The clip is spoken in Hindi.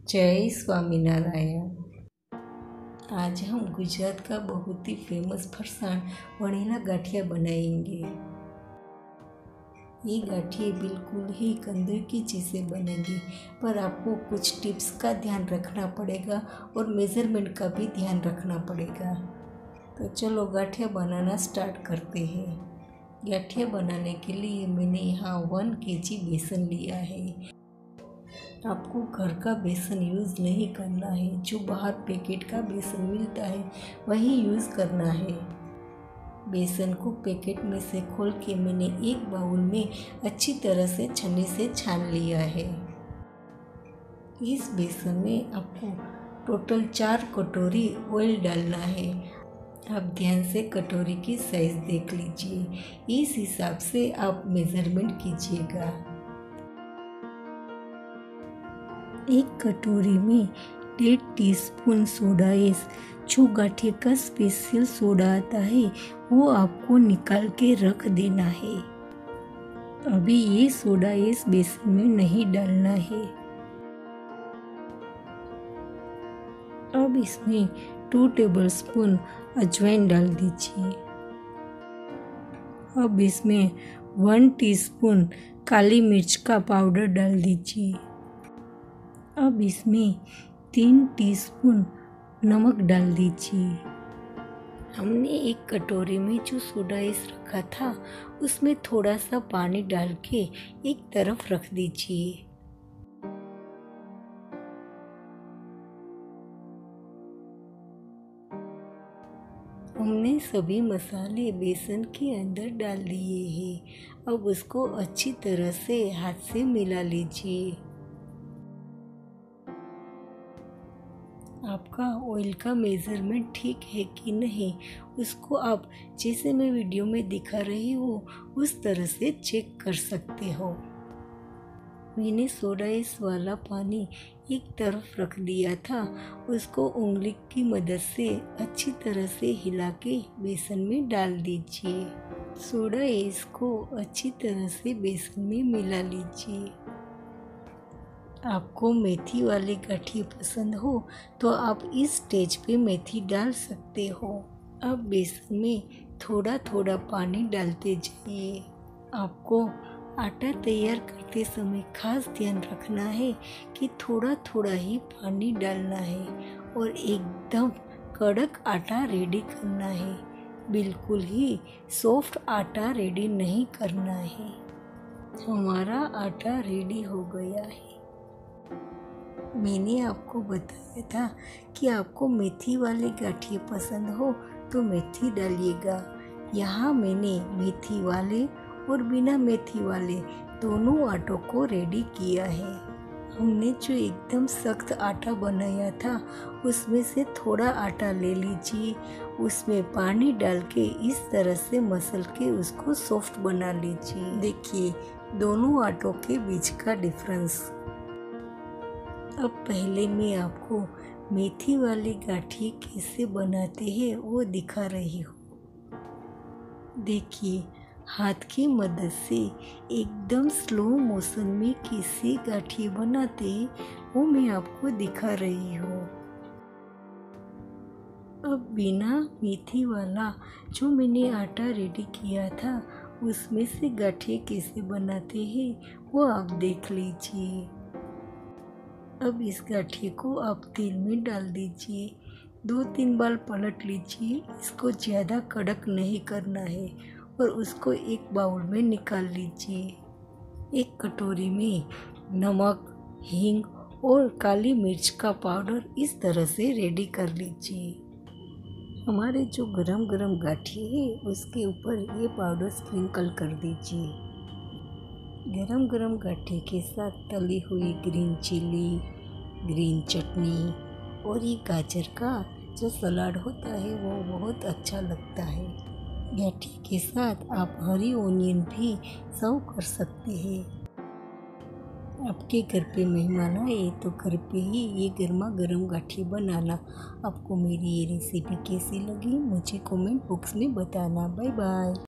जय स्वामीनारायण। आज हम गुजरात का बहुत ही फेमस फरसाण वणीना गाठिया बनाएंगे। ये गाठिए बिल्कुल ही कंदर की चीज़ें बनेंगी, पर आपको कुछ टिप्स का ध्यान रखना पड़ेगा और मेज़रमेंट का भी ध्यान रखना पड़ेगा। तो चलो गाठिया बनाना स्टार्ट करते हैं। गाठिया बनाने के लिए मैंने यहाँ 1 kg बेसन लिया है। आपको घर का बेसन यूज़ नहीं करना है, जो बाहर पैकेट का बेसन मिलता है वही यूज़ करना है। बेसन को पैकेट में से खोल के मैंने एक बाउल में अच्छी तरह से छन्नी से छान लिया है। इस बेसन में आपको टोटल 4 कटोरी ऑयल डालना है। आप ध्यान से कटोरी की साइज़ देख लीजिए, इस हिसाब से आप मेज़रमेंट कीजिएगा। एक कटोरी में 1.5 टीस्पून सोडा एस, जो गाठिया का स्पेशल सोडा आता है, वो आपको निकाल के रख देना है। अभी ये सोडा एस बेसन में नहीं डालना है। अब इसमें 2 टेबलस्पून अजवाइन डाल दीजिए। अब इसमें 1 टीस्पून काली मिर्च का पाउडर डाल दीजिए। अब इसमें 3 टीस्पून नमक डाल दीजिए। हमने एक कटोरी में जो सोडा एस रखा था उसमें थोड़ा सा पानी डाल के एक तरफ रख दीजिए। हमने सभी मसाले बेसन के अंदर डाल दिए हैं। अब उसको अच्छी तरह से हाथ से मिला लीजिए। आपका ऑयल का मेज़रमेंट ठीक है कि नहीं, उसको आप जैसे मैं वीडियो में दिखा रही हूँ उस तरह से चेक कर सकते हो। मैंने सोडा एस वाला पानी एक तरफ रख दिया था, उसको उंगली की मदद से अच्छी तरह से हिला के बेसन में डाल दीजिए। सोडा एस को अच्छी तरह से बेसन में मिला लीजिए। आपको मेथी वाली गाठिया पसंद हो तो आप इस स्टेज पे मेथी डाल सकते हो। अब बेसन में थोड़ा थोड़ा पानी डालते जाइए। आपको आटा तैयार करते समय खास ध्यान रखना है कि थोड़ा थोड़ा ही पानी डालना है और एकदम कड़क आटा रेडी करना है। बिल्कुल ही सॉफ्ट आटा रेडी नहीं करना है। हमारा आटा रेडी हो गया है। मैंने आपको बताया था कि आपको मेथी वाले गाठिए पसंद हो तो मेथी डालिएगा। यहाँ मैंने मेथी वाले और बिना मेथी वाले दोनों आटों को रेडी किया है। हमने जो एकदम सख्त आटा बनाया था उसमें से थोड़ा आटा ले लीजिए, उसमें पानी डाल के इस तरह से मसल के उसको सॉफ्ट बना लीजिए। देखिए दोनों आटों के बीच का डिफरेंस। अब पहले मैं आपको मेथी वाली गाठिए कैसे बनाते हैं वो दिखा रही हूँ। देखिए हाथ की मदद से एकदम स्लो मोशन में कैसे गाठिए बनाते हैं वो मैं आपको दिखा रही हूँ। अब बिना मेथी वाला जो मैंने आटा रेडी किया था उसमें से गाठिए कैसे बनाते हैं वो आप देख लीजिए। अब इस गाठिए को आप तेल में डाल दीजिए। 2-3 बार पलट लीजिए। इसको ज़्यादा कड़क नहीं करना है और उसको एक बाउल में निकाल लीजिए। एक कटोरी में नमक, हींग और काली मिर्च का पाउडर इस तरह से रेडी कर लीजिए। हमारे जो गरम गरम गाठिए है उसके ऊपर ये पाउडर स्प्रिंकल कर दीजिए। गरम गरम गाठिए के साथ तली हुई ग्रीन चिली, ग्रीन चटनी और ये गाजर का जो सलाद होता है वो बहुत अच्छा लगता है। गाठिए के साथ आप हरी ओनियन भी सर्व कर सकते हैं। आपके घर पे मेहमान आए तो घर पे ही ये गर्मा गर्म गाठिए बनाना। आपको मेरी ये रेसिपी कैसी लगी मुझे कमेंट बॉक्स में बताना। Bye bye.